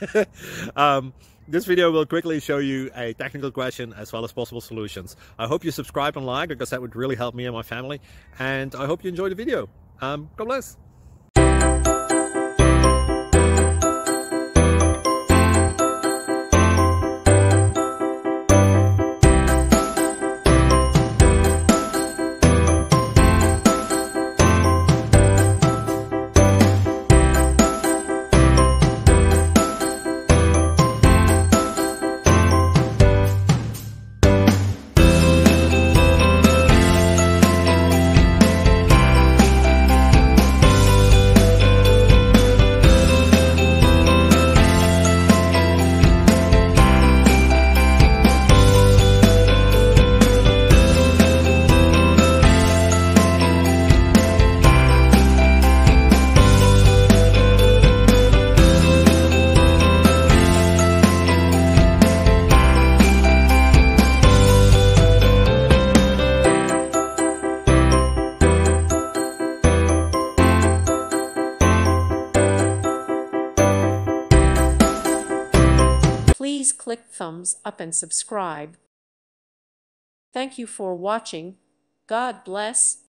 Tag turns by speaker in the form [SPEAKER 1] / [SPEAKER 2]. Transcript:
[SPEAKER 1] This video will quickly show you a technical question as well as possible solutions. I hope you subscribe and like, because that would really help me and my family. And I hope you enjoy the video. God bless.
[SPEAKER 2] Please click thumbs up and subscribe. Thank you for watching. God bless.